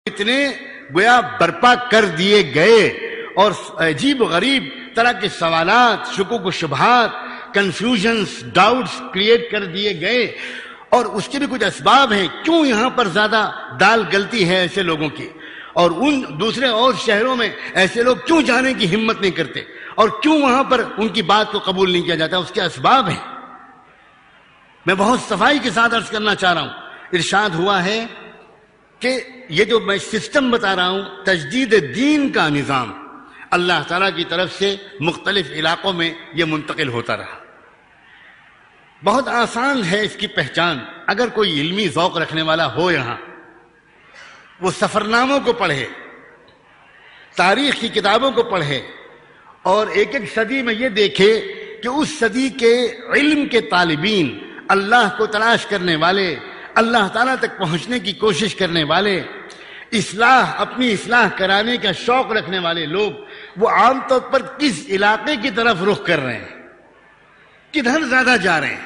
اتنے گویا برپا کر دیے گئے اور عجیب و غریب طرح کے سوالات، شکوک و شبہات، کنفیوژنز، ڈاؤٹس کریٹ کر دیے گئے. اور اس کے بھی کچھ اسباب ہیں کیوں یہاں پر زیادہ دال گلتی ہے ایسے لوگوں کی، اور ان دوسرے اور شہروں میں ایسے لوگ کیوں جانے کی ہمت نہیں کرتے، اور کیوں وہاں پر ان کی بات کو قبول نہیں کیا جاتا. اس کے اسباب ہیں. میں بہت صفائی کے ساتھ عرض کرنا چاہ رہا ہوں. ارشاد ہوا ہے کہ یہ جو میں سسٹم بتا رہا ہوں، تجدید دین کا نظام اللہ تعالیٰ کی طرف سے مختلف علاقوں میں یہ منتقل ہوتا رہا. بہت آسان ہے اس کی پہچان. اگر کوئی علمی ذوق رکھنے والا ہو یہاں، وہ سفرناموں کو پڑھے، تاریخ کی کتابوں کو پڑھے، اور ایک ایک صدی میں یہ دیکھے کہ اس صدی کے علم کے طالبین، اللہ کو تلاش کرنے والے، اللہ تعالیٰ تک پہنچنے کی کوشش کرنے والے، اپنی اصلاح کرانے کا شوق رکھنے والے لوگ، وہ عام طور پر کس علاقے کی طرف رخ کر رہے ہیں، کدھر زیادہ جا رہے ہیں.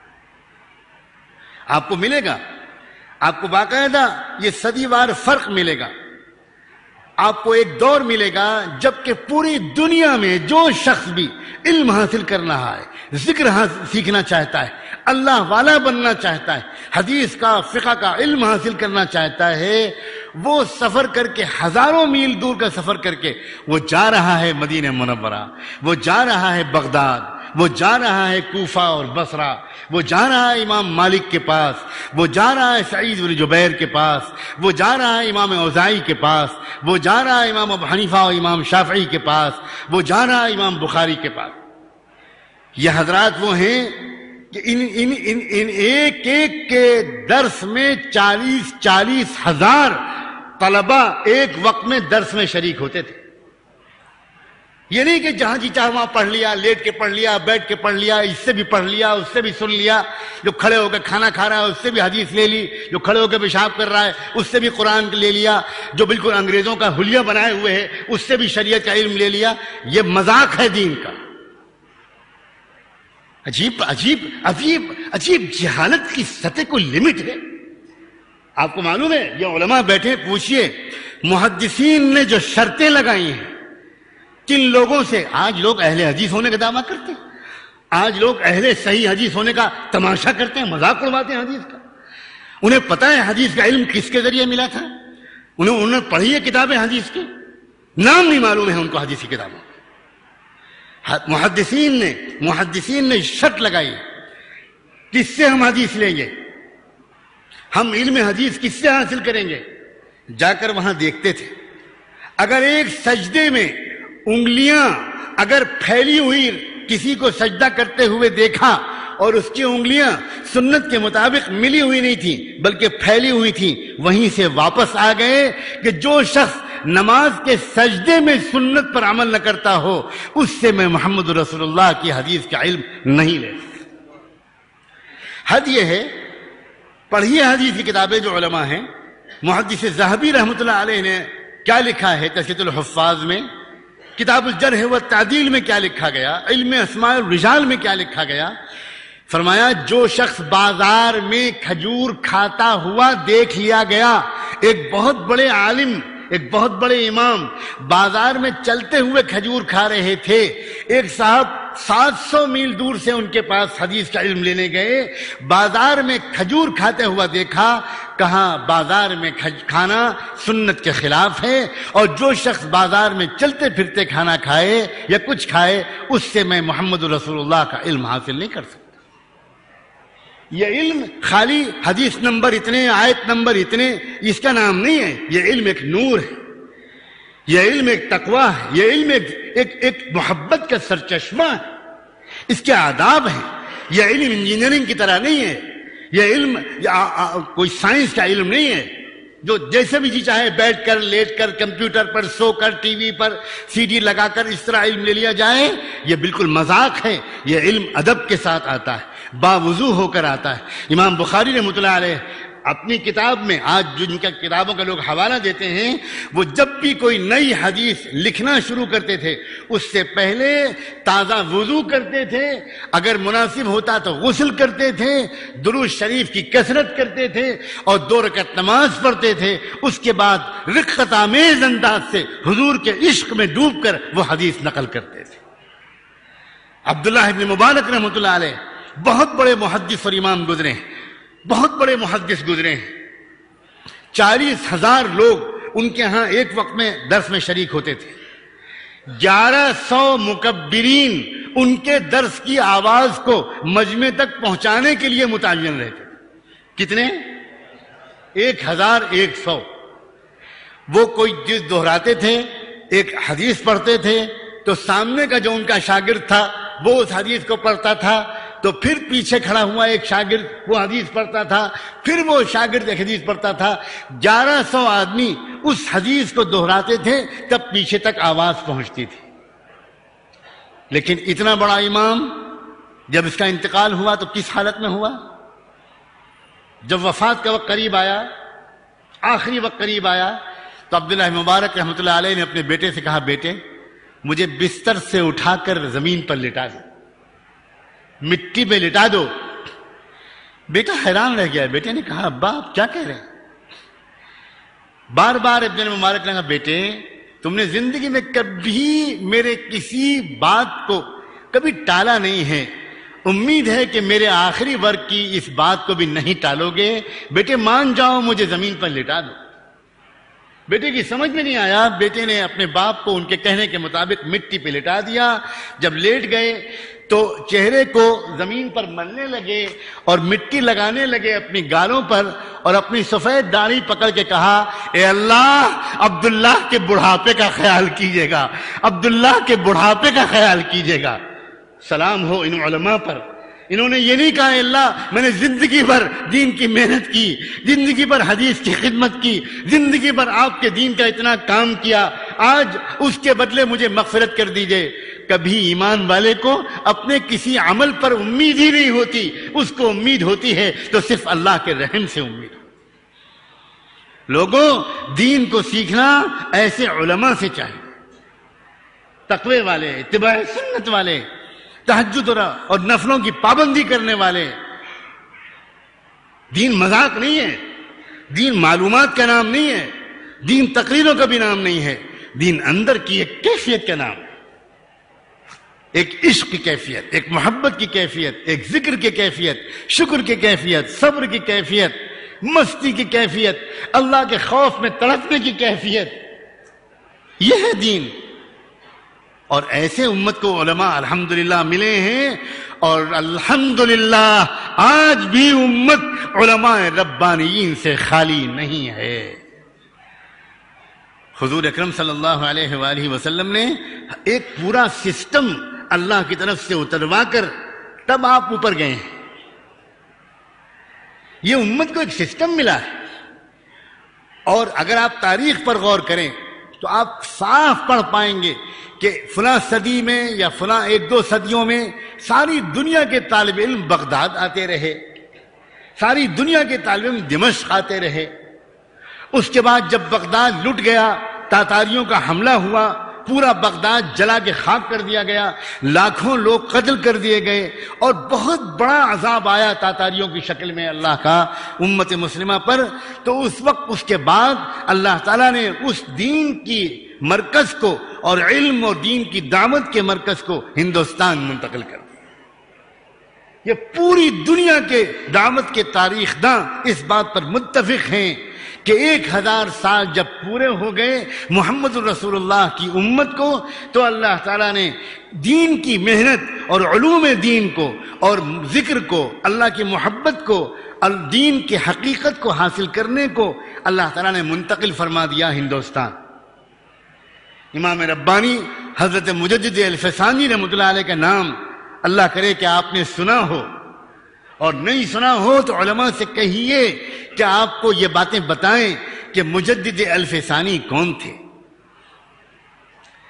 آپ کو ملے گا، آپ کو باقاعدہ یہ صدی وار فرق ملے گا. آپ کو ایک دور ملے گا جبکہ پوری دنیا میں جو شخص بھی علم حاصل کر رہا ہے، ذکر سیکھنا چاہتا ہے، اللہ والا بننا چاہتا ہے، حدیث کا، فقہ کا علم حاصل کرنا چاہتا ہے، وہ سفر کر کے، ہزاروں میل دور کا سفر کر کے وہ جا رہا ہے مدینہ منورہ، وہ جا رہا ہے بغداد، وہ جا رہا ہے کوفہ اور بصرہ، وہ جا رہا ہے امام مالک کے پاس، وہ جا رہا ہے سعید بن جبیر کے پاس، وہ جا رہا ہے امام اوزاعی کے پاس، وہ جا رہا ہے امام ابو حنیفہ اور امام شافعی کے پاس، وہ جا رہا ہے امام بخاری کے پاس. یہ حضرات وہ ہیں کہ ان ایک ایک کے درس میں 40 ہزار طلبہ ایک وقت میں درس میں شریک ہوتے تھے. یہ نہیں کہ جہاں جی چاہے وہاں پڑھ لیا، لیٹ کے پڑھ لیا، بیٹھ کے پڑھ لیا، اس سے بھی پڑھ لیا، اس سے بھی سن لیا، جو کھڑے ہو کے کھانا کھا رہا ہے اس سے بھی حدیث لے لی، جو کھڑے ہو کے پیشاب کر رہا ہے اس سے بھی قرآن لے لیا، جو بالکل انگریزوں کا حلیہ بنائے ہوئے ہے اس سے بھی شریعت کا علم لے لیا. یہ مذاق ہے دین کا. عجیب عجیب عجیب عجیب جہالت کی سطح کو لمٹ ہے. آپ کو معلوم ہے یہ علماء بیٹھے، پوچھئے محدثین نے جو شرطیں لگائی ہیں کن لوگوں سے. آج لوگ اہل حدیث ہونے کا دعویٰ کرتے ہیں، آج لوگ اہل صحیح حدیث ہونے کا تماشا کرتے ہیں، مذاق اڑواتے ہیں حدیث کا. انہیں پتہ ہے حدیث کا علم کس کے ذریعے ملا تھا، انہوں نے پڑھی ہے کتابیں حدیث کی، نام نہیں معلوم ہے ان کو حدیث کی کتابوں. محدثین نے شرط لگائی کس سے ہم حدیث لیں گے، ہم علم حدیث کس سے حاصل کریں گے. جا کر وہاں دیکھتے تھے اگر ایک سجدے میں انگلیاں اگر پھیلی ہوئی کسی کو سجدہ کرتے ہوئے دیکھا اور اس کی انگلیاں سنت کے مطابق ملی ہوئی نہیں تھی بلکہ پھیلی ہوئی تھی، وہیں سے واپس آ گئے کہ جو شخص نماز کے سجدے میں سنت پر عمل نہ کرتا ہو اس سے میں محمد رسول اللہ کی حدیث کا علم نہیں لے. حد یہ ہے، پڑھیے حدیث کی کتابیں جو علماء ہیں. محدث ذہبی رحمۃ اللہ علیہ نے کیا لکھا ہے تذکرۃ الحفاظ میں، کتاب الجرح والتعدیل میں کیا لکھا گیا، علم اسماء الرجال میں کیا لکھا گیا. فرمایا جو شخص بازار میں کھجور کھاتا ہوا دیکھ لیا گیا، ایک بہت بڑے عالم، ایک بہت بڑے امام بازار میں چلتے ہوئے کھجور کھا رہے تھے، ایک صاحب 700 میل دور سے ان کے پاس حدیث کا علم لینے گئے، بازار میں کھجور کھاتے ہوا دیکھا، کہا بازار میں کھانا سنت کے خلاف ہے، اور جو شخص بازار میں چلتے پھرتے کھانا کھائے یا کچھ کھائے اس سے میں محمد رسول اللہ کا علم حاصل نہیں کر سکتا. یہ علم خالی حدیث نمبر اتنے، آیت نمبر اتنے، اس کا نام نہیں ہے. یہ علم ایک نور ہے، یہ علم ایک تقویٰ ہے، یہ علم ایک محبت کا سرچشمہ ہے، اس کے آداب ہیں. یہ علم انجینئرنگ کی طرح نہیں ہے، یہ علم کوئی سائنس کا علم نہیں ہے جو جیسے بھی جی چاہے بیٹھ کر، لیٹ کر، کمپیوٹر پر سو کر، ٹی وی پر سی ڈی لگا کر اس طرح علم لے لیا جائے. یہ بالکل مذاق ہے. یہ علم ادب کے ساتھ آتا ہے، باوضو ہو کر آتا ہے. امام بخاری رحمۃ اللہ علیہ اپنی کتاب میں آج جن کا کتابوں کا لوگ حوالہ دیتے ہیں، وہ جب بھی کوئی نئی حدیث لکھنا شروع کرتے تھے اس سے پہلے تازہ وضو کرتے تھے، اگر مناسب ہوتا تو غسل کرتے تھے، درود شریف کی کثرت کرتے تھے اور 2 رکعت نماز پڑھتے تھے، اس کے بعد رقت آمیز انداز سے حضور کے عشق میں ڈوب کر وہ حدیث نقل کرتے تھے۔ عبداللہ ابن مبارک رحمۃ اللہ علیہ بہت بڑے محدث اور امام گزرے ہیں، بہت بڑے محدث گزرے ہیں۔ 40,000 لوگ ان کے ہاں ایک وقت میں درس میں شریک ہوتے تھے۔ 1100 مکبرین ان کے درس کی آواز کو مجمع تک پہنچانے کے لیے متعین رہتے تھے۔ کتنے؟ 1100۔ وہ کوئی چیز دہراتے تھے، ایک حدیث پڑھتے تھے تو سامنے کا جو ان کا شاگرد تھا وہ اس حدیث کو پڑھتا تھا، تو پھر پیچھے کھڑا ہوا ایک شاگرد وہ حدیث پڑھتا تھا، پھر وہ شاگرد ایک حدیث پڑھتا تھا۔ 1100 آدمی اس حدیث کو دہراتے تھے، تب پیچھے تک آواز پہنچتی تھی۔ لیکن اتنا بڑا امام جب اس کا انتقال ہوا تو کس حالت میں ہوا؟ جب وفات کا وقت قریب آیا، آخری وقت قریب آیا، تو عبداللہ مبارک رحمۃ اللہ علیہ نے اپنے بیٹے سے کہا، بیٹے مجھے بستر سے اٹھا کر زمین پر لٹا دو، مٹی پہ لٹا دو۔ بیٹا حیران رہ گیا۔ بیٹے نے کہا، ابا آپ کیا کہہ رہے ہیں؟ بار بار ابن مبارک نے کہا، بیٹے تم نے زندگی میں کبھی میرے کسی بات کو کبھی ٹالا نہیں ہے، امید ہے کہ میرے آخری ورق کی اس بات کو بھی نہیں ٹالو گے، بیٹے مان جاؤ مجھے زمین پر لٹا دو۔ بیٹے کی سمجھ میں نہیں آیا، بیٹے نے اپنے باپ کو ان کے کہنے کے مطابق مٹی پہ لٹا دیا۔ جب لیٹ گئے تو چہرے کو زمین پر ملنے لگے اور مٹی لگانے لگے اپنی گالوں پر، اور اپنی سفید داڑھی پکڑ کے کہا، اے اللہ عبداللہ کے بڑھاپے کا خیال کیجیے گا، عبداللہ کے بڑھاپے کا خیال کیجیے گا۔ سلام ہو ان علماء پر، انہوں نے یہ نہیں کہا اے اللہ میں نے زندگی بھر دین کی محنت کی، زندگی بھر حدیث کی خدمت کی، زندگی بھر آپ کے دین کا اتنا کام کیا، آج اس کے بدلے مجھے مغفرت کر دیجئے۔ کبھی ایمان والے کو اپنے کسی عمل پر امید ہی نہیں ہوتی، اس کو امید ہوتی ہے تو صرف اللہ کے رحم سے امید ہو۔ لوگوں دین کو سیکھنا ایسے علماء سے چاہیے، تقوی والے، اتباع سنت والے، تہجد اور نفلوں کی پابندی کرنے والے۔ دین مذاق نہیں ہے، دین معلومات کا نام نہیں ہے، دین تقریروں کا بھی نام نہیں ہے، دین اندر کی ایک کیفیت کا نام ہے، ایک عشق کی کیفیت، ایک محبت کی کیفیت، ایک ذکر کی کیفیت، شکر کی کیفیت، صبر کی کیفیت، مستی کی کیفیت، اللہ کے خوف میں تڑپنے کی کیفیت، یہ ہے دین۔ اور ایسے امت کو علماء الحمدللہ ملے ہیں، اور الحمدللہ آج بھی امت علماء ربانیین سے خالی نہیں ہے۔ حضور اکرم صلی اللہ علیہ وآلہ وسلم نے ایک پورا سسٹم اللہ کی طرف سے اتروا کر تب آپ اوپر گئے ہیں۔ یہ امت کو ایک سسٹم ملا ہے، اور اگر آپ تاریخ پر غور کریں تو آپ صاف پڑھ پائیں گے کہ فلاں صدی میں یا فلاں 1-2 صدیوں میں ساری دنیا کے طالب علم بغداد آتے رہے، ساری دنیا کے طالب علم دمشق آتے رہے۔ اس کے بعد جب بغداد لٹ گیا، تاتاریوں کا حملہ ہوا، پورا بغداد جلا کے خاک کر دیا گیا، لاکھوں لوگ قتل کر دیے گئے، اور بہت بڑا عذاب آیا تاتاریوں کی شکل میں اللہ کا امت مسلمہ پر۔ تو اس وقت اس کے بعد اللہ تعالیٰ نے اس دین کی مرکز کو اور علم اور دین کی دعوت کے مرکز کو ہندوستان منتقل کر دیا۔ یہ پوری دنیا کے دعوت کے تاریخ داں اس بات پر متفق ہیں کہ 1000 سال جب پورے ہو گئے محمد الرسول اللہ کی امت کو، تو اللہ تعالیٰ نے دین کی محنت اور علوم دین کو اور ذکر کو، اللہ کی محبت کو، دین کی حقیقت کو حاصل کرنے کو اللہ تعالیٰ نے منتقل فرما دیا ہندوستان۔ امام ربانی حضرت مجدد الفسانی رحمۃ اللہ علیہ کا نام اللہ کرے کہ آپ نے سنا ہو، اور نہیں سنا ہو تو علماء سے کہیے کہ آپ کو یہ باتیں بتائیں کہ مجدد الفسانی کون تھے۔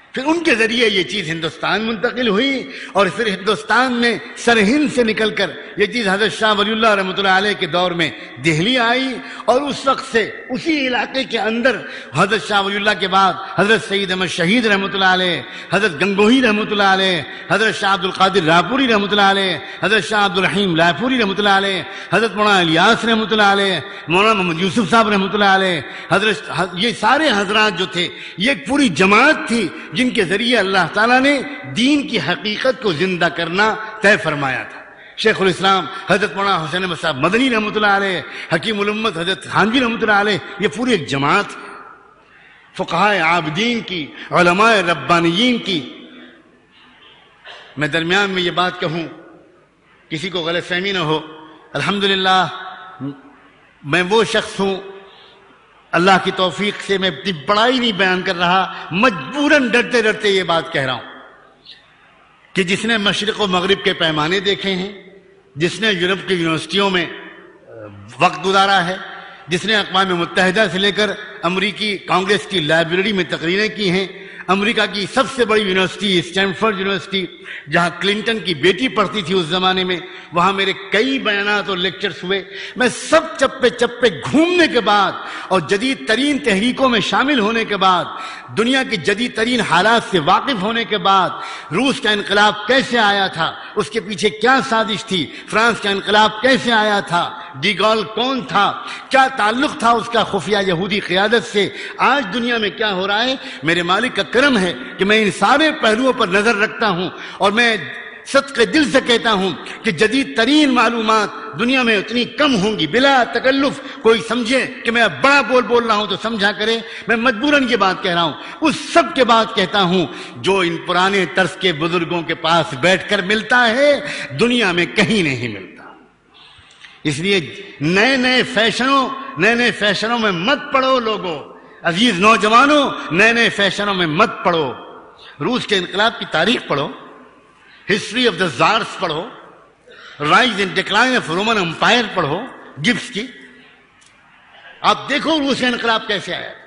پھر ان کے ذریعے یہ چیز ہندوستان منتقل ہوئی، اور پھر ہندوستان میں سرہند سے نکل کر یہ چیز حضرت شاہ ولی اللہ رحمۃ اللہ علیہ کے دور میں دہلی آئی، اور اس وقت سے اسی علاقے کے اندر حضرت شاہ ولی اللہ کے بعد حضرت سید احمد شہید رحمۃ اللہ علیہ، حضرت گنگوہی رحمۃ اللہ علیہ، حضرت شاہ عبد القادر رائے رحمۃ اللہ علیہ، حضرت شاہ عبد الرحیم رائے رحمۃ اللہ علیہ، حضرت مولانا الیاس رحمۃ اللہ علیہ، مولانا محمد یوسف صاحب رحمۃ اللہ علیہ، یہ سارے حضرات جو تھے یہ ایک پوری جماعت تھی جن کے ذریعے اللہ تعالیٰ نے دین کی حقیقت کو زندہ کرنا طے فرمایا تھا۔ شیخ الاسلام حضرت مولانا حسین احمد صاحب مدنی رحمۃ اللہ علیہ، حکیم الامت حضرت تھانوی رحمۃ اللہ علیہ، یہ پوری ایک جماعت ہے فقہائے عابدین کی، علماء ربانیین کی۔ میں درمیان میں یہ بات کہوں، کسی کو غلط فہمی نہ ہو، الحمدللہ میں وہ شخص ہوں، اللہ کی توفیق سے میں اپنی بڑائی نہیں بیان کر رہا، مجبوراً ڈرتے ڈرتے یہ بات کہہ رہا ہوں کہ جس نے مشرق و مغرب کے پیمانے دیکھے ہیں، جس نے یورپ کی یونیورسٹیوں میں وقت گزارا ہے، جس نے اقوام متحدہ سے لے کر امریکی کانگریس کی لائبریری میں تقریریں کی ہیں، امریکہ کی سب سے بڑی یونیورسٹی اسٹینفورڈ یونیورسٹی جہاں کلنٹن کی بیٹی پڑھتی تھی اس زمانے میں، وہاں میرے کئی بیانات اور لیکچرز ہوئے۔ میں سب چپے چپے گھومنے کے بعد اور جدید ترین تحریکوں میں شامل ہونے کے بعد، دنیا کی جدید ترین حالات سے واقف ہونے کے بعد، روس کا انقلاب کیسے آیا تھا، اس کے پیچھے کیا سازش تھی، فرانس کا انقلاب کیسے آیا تھا، ڈی گال کون تھا، کیا تعلق تھا اس کا خفیہ یہودی قیادت سے، آج دنیا میں کیا ہو رہا ہے، میرے مالک کا کرم ہے کہ میں ان سارے پہلوؤں پر نظر رکھتا ہوں، اور میں صدقے دل سے کہتا ہوں کہ جدید ترین معلومات دنیا میں اتنی کم ہوں گی، بلا تکلف کوئی سمجھے کہ میں بڑا بول رہا ہوں تو سمجھا کرے، میں مجبوراً یہ بات کہہ رہا ہوں، اس سب کے بعد کہتا ہوں جو ان پرانے طرز کے بزرگوں کے پاس بیٹھ کر ملتا ہے دنیا میں کہیں نہیں ملتا۔ اس لیے نئے نئے فیشنوں میں مت پڑو لوگو، عزیز نوجوانوں، نئے فیشنوں میں مت پڑو۔ روس کے انقلاب کی تاریخ پڑھو، ہسٹری آف دا زارس پڑھو، rise and decline of Roman empire پڑھو گبس کی، آپ دیکھو روس کا انقلاب کیسے آیا۔